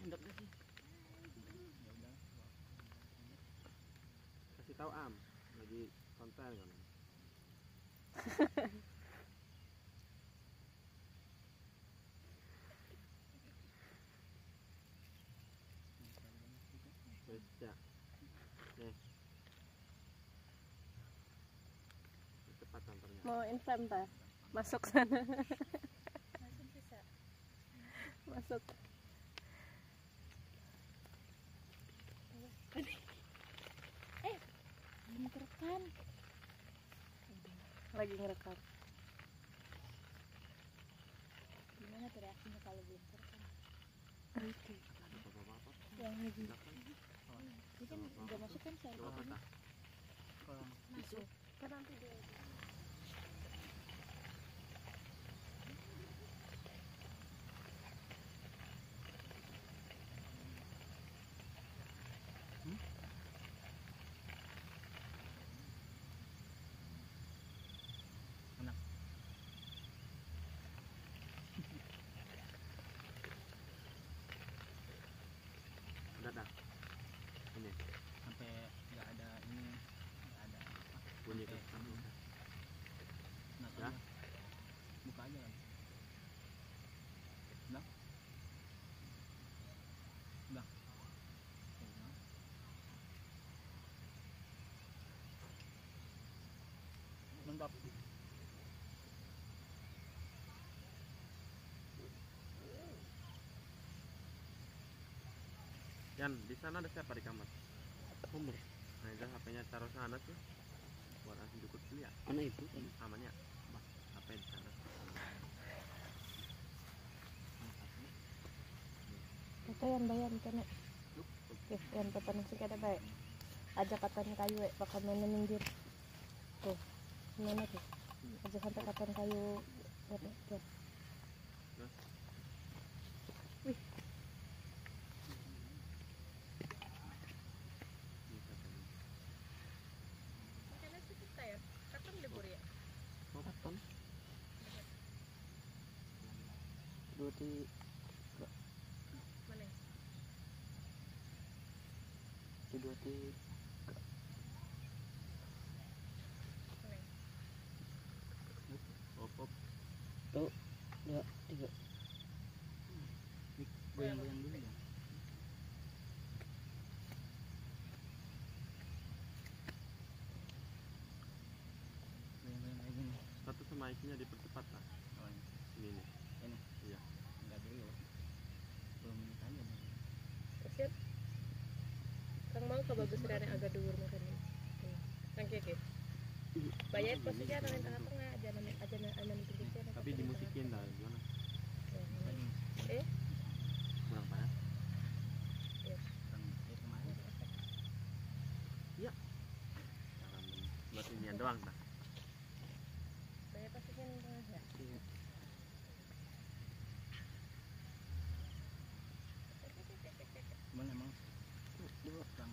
Hendak sih. Ya udah. Kasih tahu lagi konten kan. Ya. Nih. Cepat kantornya. Mau instan tak? Masuk sana. Masuk bisa. Masuk. Belum kerekam. Lagi ngerekam. Gimana tuh reaksinya kalau belum kerekam? Oke. Apa-apa. Yang lagi. Ini kan udah masuk kan saya. Coba patah. Masuk. Kan nanti dia. Udah dah. Ini Sampai nggak ada ini, nggak ada apa bunyi sampai kan. nah, Ya. buka aja kan. Udah. Udah. Udah. Mantap. Yan, di sana ada siapa di kamar? Umur. Nah, itu HP-nya taruh sana sih. Buat langsung cukup dulu ya. Mana itu? Amannya. Bah, HP di sana. Kita yang bayar kena. Oke, yang petani sih kada baik. Aja katan kayu bakal main minggir. Tuh. Mana tuh? Aja sampai katan kayu. Tuh. Wih. Karena sih kita ya. Kapan libur ya? Kapan? Dua di Mana? dua di Mana? Op. tuh dua tiga. Goyang-goyang dulu ya. Goyang-goyang kayak gini. Satu sama isinya dipercepat lah. Oh, Ini nih. ini Iya. nggak dulu. 10 menit aja. Kasian. Kang mau ke bagus yang agak dhuwur makan ini. Kang keke. Bayar posisinya nang tengah-tengah aja nang pinggir. Tapi dimusikin dah gimana? Eh, Kurang panas. Kemarin Buat inian doang dah. bayar posisinya nang tengah ya. cuman emang dua kurang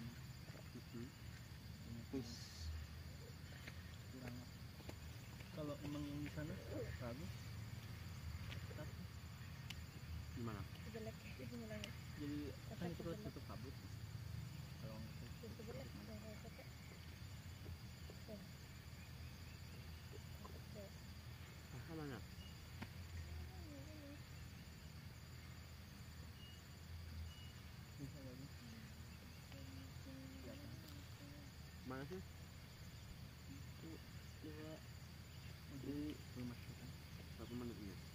kurang. Kalau emang yang di sana bagus, tapi Gimana? Jelek mulanya. jadi kan itu harus tutup kabut. Kalau Itu jelek. Apa banyak? bisa lagi. Mana sih? Dua di rumah kita. Berapa menit ini?